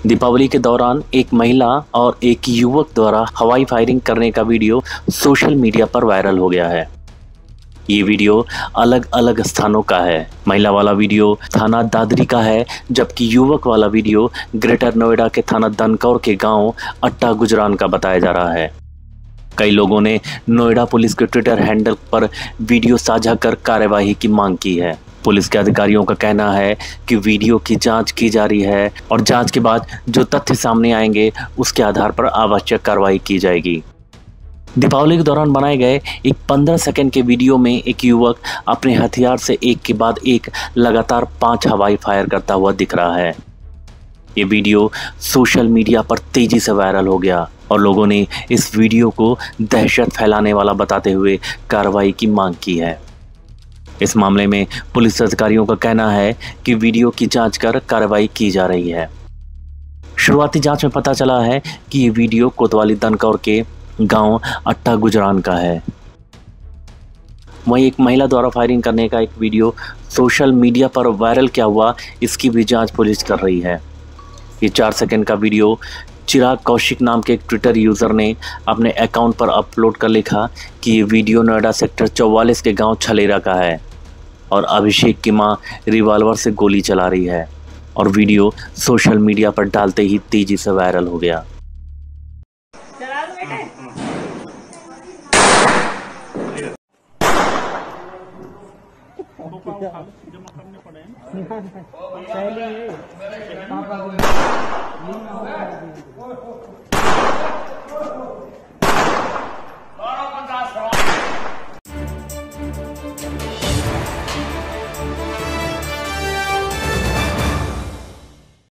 दीपावली के दौरान एक महिला और एक युवक द्वारा हवाई फायरिंग करने का वीडियो सोशल मीडिया पर वायरल हो गया है। ये वीडियो अलग अलग स्थानों का है। महिला वाला वीडियो थाना दादरी का है, जबकि युवक वाला वीडियो ग्रेटर नोएडा के थाना दनकौर के गांव अट्टा गुजरान का बताया जा रहा है। कई लोगों ने नोएडा पुलिस के ट्विटर हैंडल पर वीडियो साझा कर कार्यवाही की मांग की है। पुलिस के अधिकारियों का कहना है कि वीडियो की जांच की जा रही है और जांच के बाद जो तथ्य सामने आएंगे उसके आधार पर आवश्यक कार्रवाई की जाएगी। दीपावली के दौरान बनाए गए एक 15 सेकंड के वीडियो में एक युवक अपने हथियार से एक के बाद एक लगातार 5 हवाई फायर करता हुआ दिख रहा है। ये वीडियो सोशल मीडिया पर तेजी से वायरल हो गया और लोगों ने इस वीडियो को दहशत फैलाने वाला बताते हुए कार्रवाई की मांग की है। इस मामले में पुलिस अधिकारियों का कहना है कि वीडियो की जांच कर कार्रवाई की जा रही है। शुरुआती जांच में पता चला है कि ये वीडियो कोतवाली दनकौर के गांव अट्टा गुजरान का है। वहीं एक महिला द्वारा फायरिंग करने का एक वीडियो सोशल मीडिया पर वायरल क्या हुआ, इसकी भी जांच पुलिस कर रही है। ये 4 सेकंड का वीडियो चिराग कौशिक नाम के एक ट्विटर यूज़र ने अपने अकाउंट पर अपलोड कर लिखा कि ये वीडियो नोएडा सेक्टर 44 के गांव छलेरा का है और अभिषेक की मां रिवॉल्वर से गोली चला रही है, और वीडियो सोशल मीडिया पर डालते ही तेजी से वायरल हो गया। पहले